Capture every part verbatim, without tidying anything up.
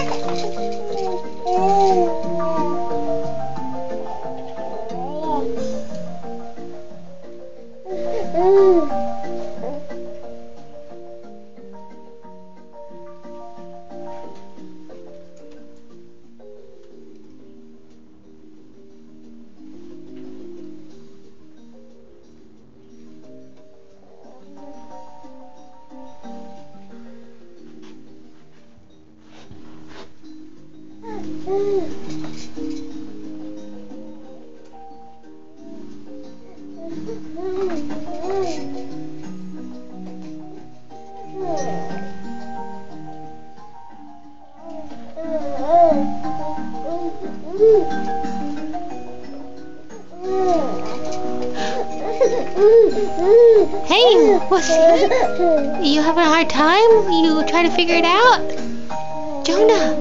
Hey, what's it? You having a hard time? You trying to figure it out? Jonah!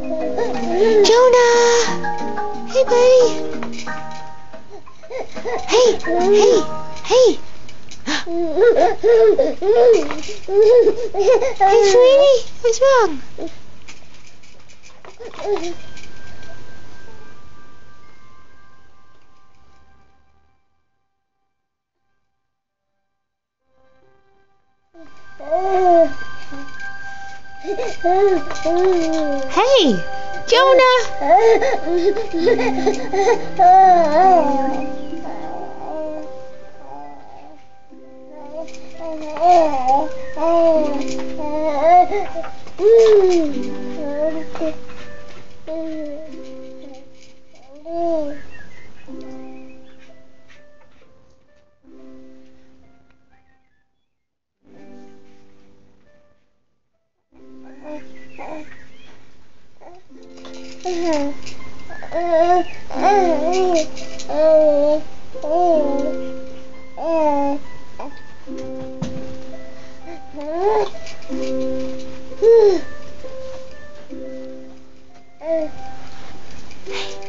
Jonah! Hey, buddy! Hey! Hey! Hey! Hey, sweetie! What's wrong? Hey, Jonah! Hey.